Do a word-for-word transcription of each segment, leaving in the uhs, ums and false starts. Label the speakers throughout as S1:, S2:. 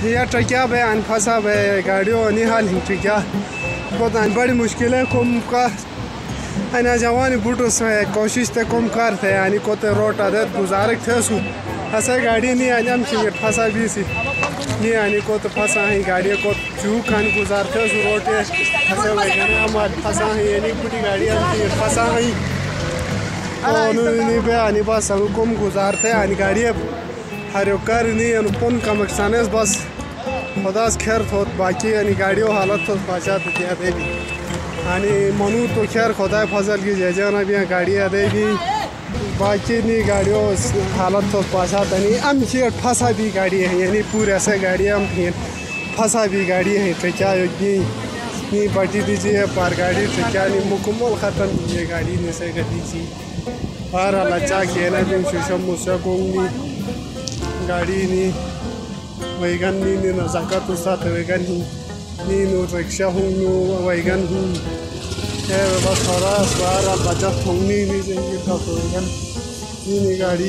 S1: या ट्रकिया बे अन फसा बे गाड़ियों अनि हाल हिं ट्रकिया को अन बड़ी मुश्किलें कम का अना जवानी बुटो से कोशिश ते कम कर थे यानी को ते रोड आदत गुजारे थे सु ऐसा गाड़ी नहीं आजम चाहिए फसा भी सी नहीं यानी को तो फसा है गाड़ी को चू खान गुजार थे सु रोड ऐसे वगैरह हमारे फसा है यानी पूरी गाड़ी आती फसा है और नहीं बे यानी बस हम कम गुजारते हैं यानी गाड़ी हर कर नहीं अनुपन का मकसाने बस खुदा खैर थोत बाकी यानी गाड़ियों हालत तो बचा देती है यानी मनु तो खैर खुदा फजल की जय जाना भी गाड़ी आदे भी बाकी नहीं गाड़ियों हालत तो बचा नहीं हम चीर फंसा भी गाड़ी है यानी पूरे से गाड़ी हम फंसा भी गाड़ी है तो क्या नहीं बटी दीजिए पर गाड़ी तो क्या नहीं मुकम्मल ख़त्म कीजिए गाड़ी ने से कर दीजिए और अच्छा खेला भी सुशम मुसकोंगी गाड़ी नहीं वैगन नहीं न जगत साथ वैगन ही नहीं नो रिक्शा हूँ नो वैगन हूँ है बस थोड़ा बार बचत होंगी नहीं चाहिए था वैगन नहीं नहीं गाड़ी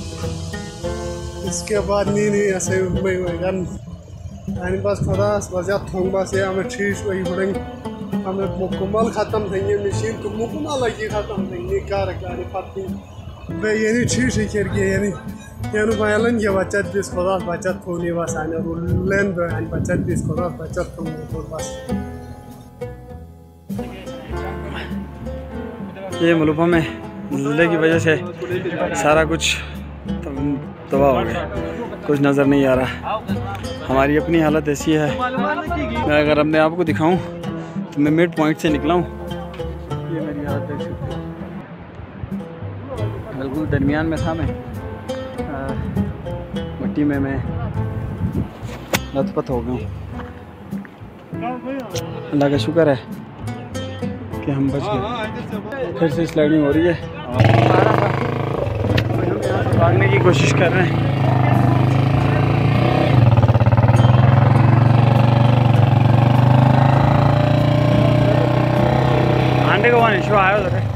S1: इसके बाद नहीं नहीं ऐसे मैं वैगन यानी बस थोड़ा बचत होंगे बस ये हमें ठीक वही पड़ेंगे हमें मुकम्मल ख़त्म देंगे मशीन तो मुकम्मल लगी ख़त्म देंगे कार गाड़ी फाती भाई यानी ठीक है खेर के यानी यानी बायलन के बचत बीस खुदा बचत होने बस आने रुलेन बहन बचत बीस खुदा बचत होने तो बस
S2: ये मलूफा में ज़िले की वजह से सारा कुछ तबाह हो गया, कुछ नज़र नहीं आ रहा। हमारी अपनी हालत ऐसी है, मैं अगर अपने आप को दिखाऊं तो मैं मिड पॉइंट से निकला हूँ। ये मेरी हालत देख सकते हो, बिल्कुल दरमियान में था मैं, मिट्टी में मैं लथपथ हो गया हूँ। अल्लाह का शुक्र है कि हम बच गए। फिर से स्लाइडिंग हो रही है और भागने की कोशिश कर रहे हैं। आंडे को वहाँ इशू आया उधर